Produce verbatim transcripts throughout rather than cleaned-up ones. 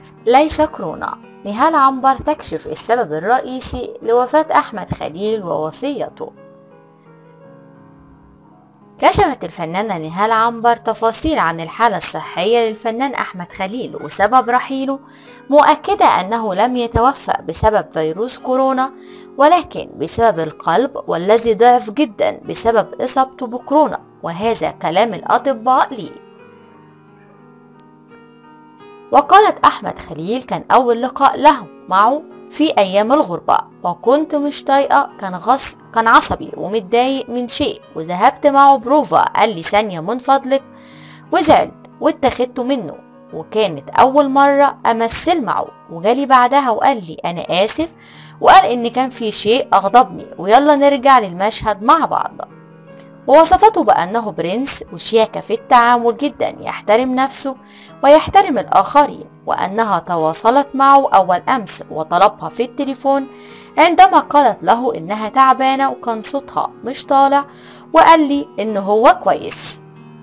ليس كورونا. نهال عنبر تكشف السبب الرئيسي لوفاة أحمد خليل ووصيته. كشفت الفنانة نهال عنبر تفاصيل عن الحالة الصحية للفنان أحمد خليل وسبب رحيله، مؤكدة أنه لم يتوفى بسبب فيروس كورونا ولكن بسبب القلب، والذي ضعف جدا بسبب إصابته بكورونا، وهذا كلام الأطباء لي. وقالت أحمد خليل: كان أول لقاء له معه في أيام الغربة وكنت مش طايقة، كان غص كان عصبي ومتضايق من شيء، وذهبت معه بروفا، قال لي ثانية من فضلك، وزعلت واتخذته منه، وكانت أول مرة أمثل معه، وجالي بعدها وقال لي أنا آسف، وقال إن كان في شيء أغضبني ويلا نرجع للمشهد مع بعض. ووصفته بأنه برنس وشياكة في التعامل جدا، يحترم نفسه ويحترم الآخرين، وأنها تواصلت معه أول أمس وطلبها في التليفون عندما قالت له إنها تعبانة وكان صوتها مش طالع، وقال لي إنه هو كويس.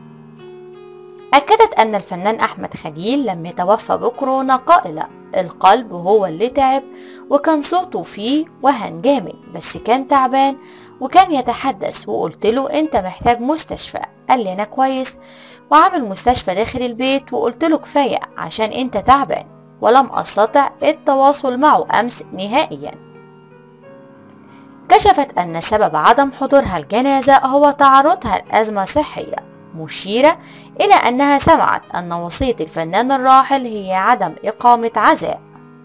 أكدت أن الفنان أحمد خليل لم يتوفى بكورونا، قائلة: القلب هو اللي تعب وكان صوته فيه وهن جامد، بس كان تعبان وكان يتحدث، وقلت له انت محتاج مستشفى، قال لي انا كويس وعامل مستشفى داخل البيت، وقلت له كفاية عشان انت تعبان، ولم استطع التواصل معه امس نهائيا. كشفت ان سبب عدم حضورها الجنازة هو تعرضها لأزمة صحية، مشيرة إلى أنها سمعت أن وصية الفنان الراحل هي عدم إقامة عزاء.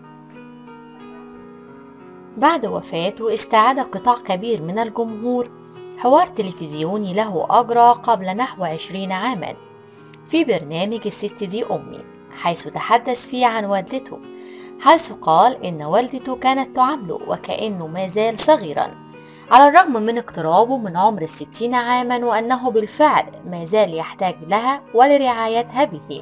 بعد وفاته استعاد قطاع كبير من الجمهور حوار تلفزيوني له أجرى قبل نحو عشرين عاما في برنامج الست دي أمي، حيث تحدث فيه عن والدته، حيث قال إن والدته كانت تعامله وكأنه ما زال صغيرا على الرغم من اقترابه من عمر الستين عاما، وأنه بالفعل ما زال يحتاج لها ولرعايتها به.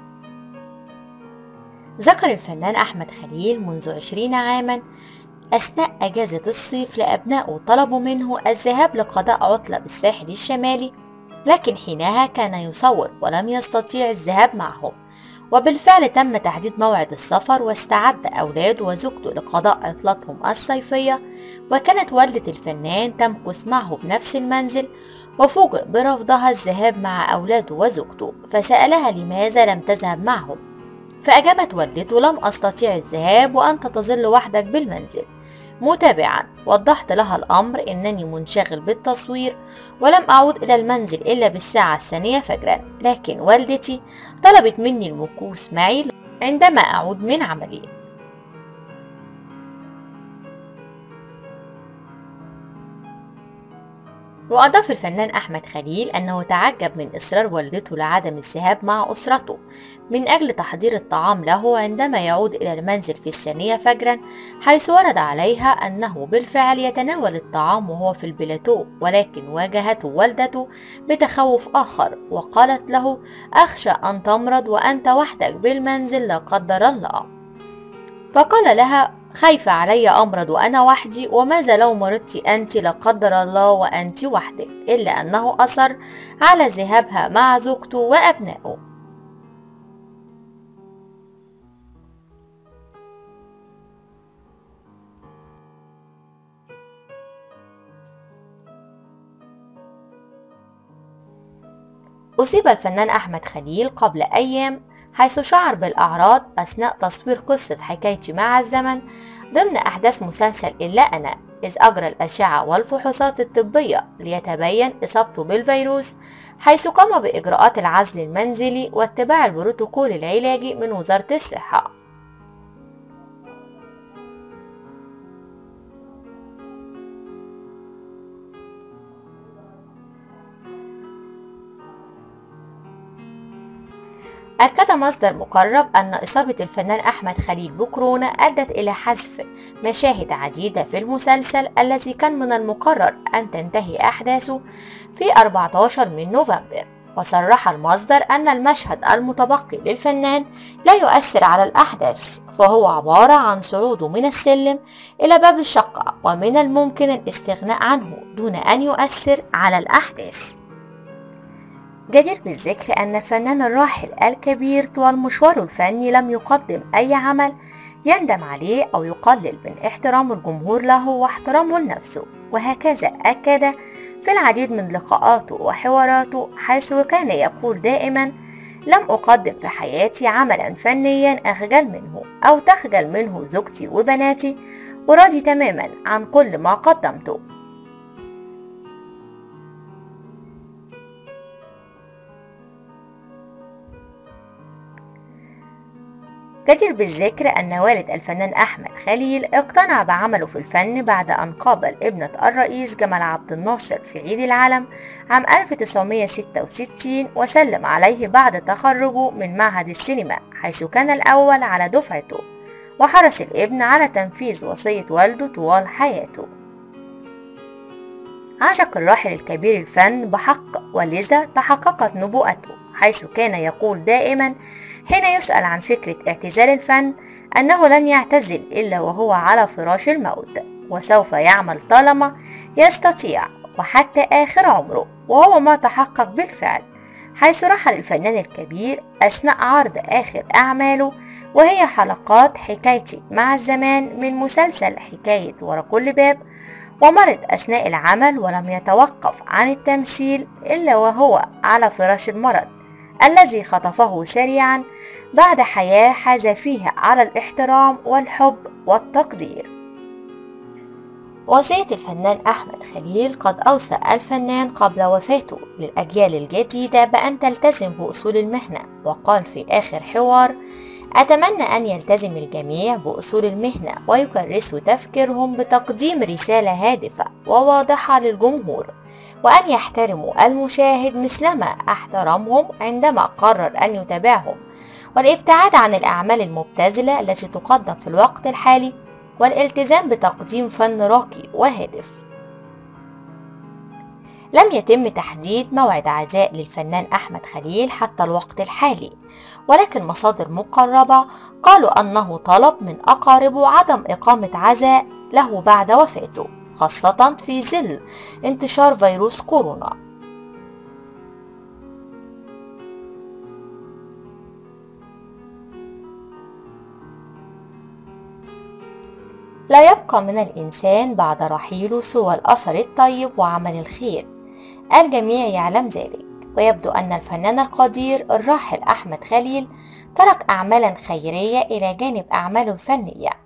ذكر الفنان أحمد خليل منذ عشرين عاما أثناء أجازة الصيف لأبنائه طلبوا منه الذهاب لقضاء عطلة بالساحل الشمالي، لكن حينها كان يصور ولم يستطيع الذهاب معهم، وبالفعل تم تحديد موعد السفر واستعد أولاده وزوجته لقضاء عطلتهم الصيفية، وكانت والدة الفنان تمكث معه بنفس المنزل، وفوجئ برفضها الذهاب مع أولاده وزوجته، فسألها لماذا لم تذهب معهم، فأجابت والدته: لم أستطيع الذهاب وأنت تظل وحدك بالمنزل. متابعا وضحت لها الأمر إنني منشغل بالتصوير ولم أعود إلى المنزل إلا بالساعة الثانية فجرا، لكن والدتي طلبت مني المكوث معي عندما أعود من عملي. وأضاف الفنان أحمد خليل أنه تعجب من إصرار والدته لعدم الذهاب مع أسرته من أجل تحضير الطعام له عندما يعود إلى المنزل في الثانية فجرا، حيث ورد عليها أنه بالفعل يتناول الطعام وهو في البلاتو، ولكن واجهته والدته بتخوف آخر وقالت له: أخشى أن تمرض وأنت وحدك بالمنزل لا قدر الله. فقال لها: خايفة علي أمرض وأنا وحدي، وماذا لو مرضت أنت لا قدر الله وأنت وحدك، إلا أنه أصر على ذهابها مع زوجته وأبنائه. أصيب الفنان أحمد خليل قبل أيام حيث شعر بالأعراض أثناء تصوير قصة حكايتي مع الزمن ضمن أحداث مسلسل إلا أنا، إذ أجرى الأشعة والفحوصات الطبية ليتبين إصابته بالفيروس، حيث قام بإجراءات العزل المنزلي واتباع البروتوكول العلاجي من وزارة الصحة. أكد مصدر مقرب أن إصابة الفنان أحمد خليل بكورونا أدت إلى حذف مشاهد عديدة في المسلسل الذي كان من المقرر أن تنتهي أحداثه في أربعة عشر من نوفمبر. وصرح المصدر أن المشهد المتبقي للفنان لا يؤثر على الأحداث، فهو عبارة عن صعوده من السلم إلى باب الشقة، ومن الممكن الاستغناء عنه دون أن يؤثر على الأحداث. جدير بالذكر أن الفنان الراحل الكبير طوال مشواره الفني لم يقدم أي عمل يندم عليه أو يقلل من احترام الجمهور له واحترامه لنفسه، وهكذا أكد في العديد من لقاءاته وحواراته، حيث كان يقول دائما: لم أقدم في حياتي عملا فنيا أخجل منه أو تخجل منه زوجتي وبناتي، وراضي تماما عن كل ما قدمته. جدير بالذكر أن والد الفنان أحمد خليل اقتنع بعمله في الفن بعد أن قابل ابنة الرئيس جمال عبد الناصر في عيد العلم عام ألف وتسعمائة وستة وستين، وسلم عليه بعد تخرجه من معهد السينما، حيث كان الأول على دفعته، وحرص الابن على تنفيذ وصية والده طوال حياته. عشق الراحل الكبير الفن بحق، ولذا تحققت نبوءته، حيث كان يقول دائما حين يسأل عن فكرة اعتزال الفن أنه لن يعتزل إلا وهو على فراش الموت، وسوف يعمل طالما يستطيع وحتى آخر عمره، وهو ما تحقق بالفعل، حيث رحل الفنان الكبير أثناء عرض آخر أعماله، وهي حلقات حكايتي مع الزمان من مسلسل حكاية ورا كل باب، ومرض أثناء العمل ولم يتوقف عن التمثيل إلا وهو على فراش المرض الذي خطفه سريعا بعد حياة حاز فيها على الاحترام والحب والتقدير. وصية الفنان أحمد خليل: قد أوصى الفنان قبل وفاته للأجيال الجديدة بأن تلتزم بأصول المهنة، وقال في آخر حوار: أتمنى أن يلتزم الجميع بأصول المهنة ويكرسوا تفكيرهم بتقديم رسالة هادفة وواضحة للجمهور، وأن يحترموا المشاهد مثلما احترمهم عندما قرر أن يتابعهم، والابتعاد عن الأعمال المبتذلة التي تقدم في الوقت الحالي، والالتزام بتقديم فن راقي وهادف. لم يتم تحديد موعد عزاء للفنان أحمد خليل حتى الوقت الحالي، ولكن مصادر مقربة قالوا أنه طلب من أقاربه عدم إقامة عزاء له بعد وفاته، خاصة في ظل انتشار فيروس كورونا. لا يبقى من الإنسان بعد رحيله سوى الأثر الطيب وعمل الخير، الجميع يعلم ذلك، ويبدو أن الفنان القدير الراحل أحمد خليل ترك أعمالا خيرية إلى جانب أعماله الفنية.